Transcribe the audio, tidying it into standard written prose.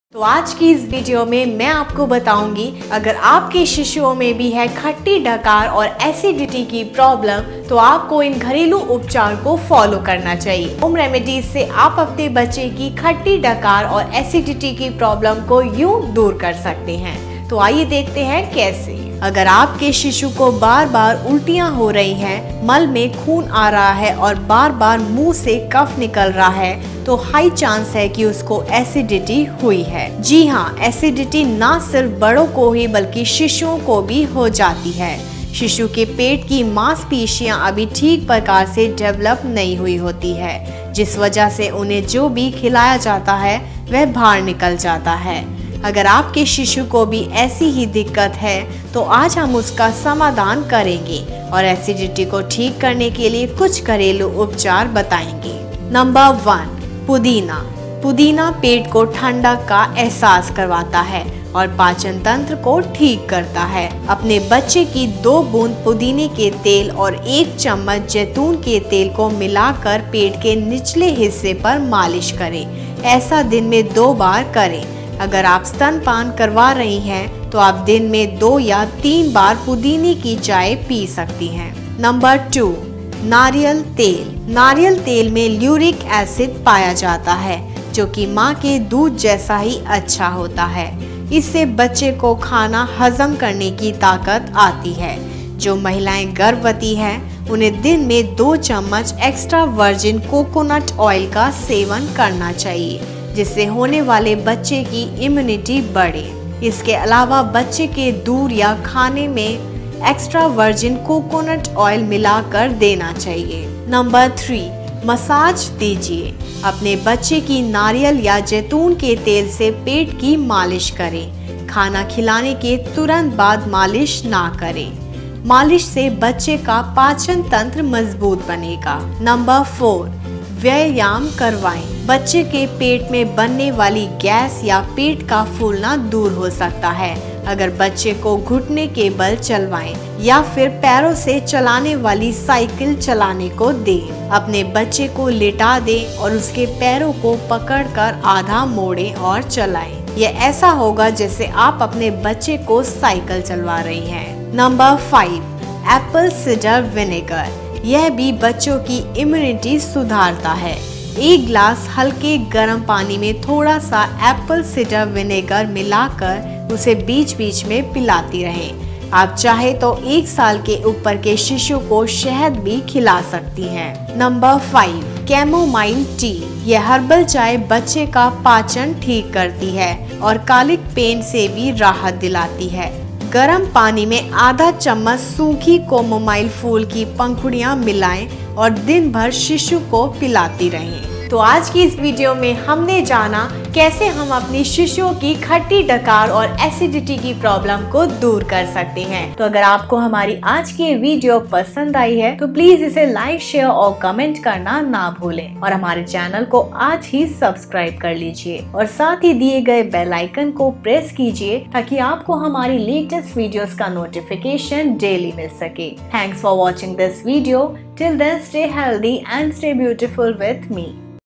तो आज की इस वीडियो में मैं आपको बताऊंगी, अगर आपके शिशुओं में भी है खट्टी डकार और एसिडिटी की प्रॉब्लम तो आपको इन घरेलू उपचार को फॉलो करना चाहिए। होम रेमेडीज से आप अपने बच्चे की खट्टी डकार और एसिडिटी की प्रॉब्लम को यूं दूर कर सकते हैं। तो आइए देखते हैं कैसे। अगर आपके शिशु को बार बार उल्टियां हो रही हैं, मल में खून आ रहा है और बार बार मुंह से कफ निकल रहा है, तो हाई चांस है कि उसको एसिडिटी हुई है। जी हाँ, एसिडिटी ना सिर्फ बड़ों को ही बल्कि शिशुओं को भी हो जाती है। शिशु के पेट की मांसपेशियां अभी ठीक प्रकार से डेवलप नहीं हुई होती है, जिस वजह से उन्हें जो भी खिलाया जाता है वह बाहर निकल जाता है। अगर आपके शिशु को भी ऐसी ही दिक्कत है तो आज हम उसका समाधान करेंगे और एसिडिटी को ठीक करने के लिए कुछ घरेलू उपचार बताएंगे। नंबर 1, पुदीना। पुदीना पेट को ठंडक का एहसास करवाता है और पाचन तंत्र को ठीक करता है। अपने बच्चे की 2 बूंद पुदीने के तेल और 1 चम्मच जैतून के तेल को मिलाकर पेट के निचले हिस्से पर मालिश करें। ऐसा दिन में 2 बार करें। अगर आप स्तनपान करवा रही हैं तो आप दिन में 2 या 3 बार पुदीने की चाय पी सकती हैं। नंबर 2, नारियल तेल। नारियल तेल में ल्यूरिक एसिड पाया जाता है, जो कि माँ के दूध जैसा ही अच्छा होता है। इससे बच्चे को खाना हजम करने की ताकत आती है। जो महिलाएं गर्भवती हैं उन्हें दिन में 2 चम्मच एक्स्ट्रा वर्जिन कोकोनट ऑयल का सेवन करना चाहिए, जिससे होने वाले बच्चे की इम्यूनिटी बढ़े। इसके अलावा बच्चे के दूध या खाने में एक्स्ट्रा वर्जिन कोकोनट ऑयल मिलाकर देना चाहिए। नंबर 3, मसाज दीजिए। अपने बच्चे की नारियल या जैतून के तेल से पेट की मालिश करें। खाना खिलाने के तुरंत बाद मालिश ना करें। मालिश से बच्चे का पाचन तंत्र मजबूत बनेगा। नंबर 4, व्यायाम करवाएं। बच्चे के पेट में बनने वाली गैस या पेट का फूलना दूर हो सकता है अगर बच्चे को घुटने के बल चलवाएं या फिर पैरों से चलाने वाली साइकिल चलाने को दें। अपने बच्चे को लिटा दें और उसके पैरों को पकड़कर आधा मोड़ें और चलाएं। यह ऐसा होगा जैसे आप अपने बच्चे को साइकिल चलवा रही हैं। Number 5, apple cider vinegar. यह भी बच्चों की इम्यूनिटी सुधारता है। 1 गिलास हल्के गर्म पानी में थोड़ा सा एप्पल साइडर विनेगर मिलाकर उसे बीच बीच में पिलाती रहें। आप चाहे तो 1 साल के ऊपर के शिशु को शहद भी खिला सकती हैं। Number 5, chamomile tea. यह हर्बल चाय बच्चे का पाचन ठीक करती है और कालिक पेन से भी राहत दिलाती है। गरम पानी में आधा चम्मच सूखी कैमोमाइल फूल की पंखुड़ियां मिलाएं और दिन भर शिशु को पिलाती रहें। तो आज की इस वीडियो में हमने जाना कैसे हम अपनी शिशुओं की खट्टी डकार और एसिडिटी की प्रॉब्लम को दूर कर सकते हैं। तो अगर आपको हमारी आज की वीडियो पसंद आई है तो प्लीज इसे लाइक, शेयर और कमेंट करना ना भूलें और हमारे चैनल को आज ही सब्सक्राइब कर लीजिए और साथ ही दिए गए बेल आइकन को प्रेस कीजिए ताकि आपको हमारी लेटेस्ट वीडियोस का नोटिफिकेशन डेली मिल सके। Thanks for watching this video. Till then, stay healthy and stay beautiful with me.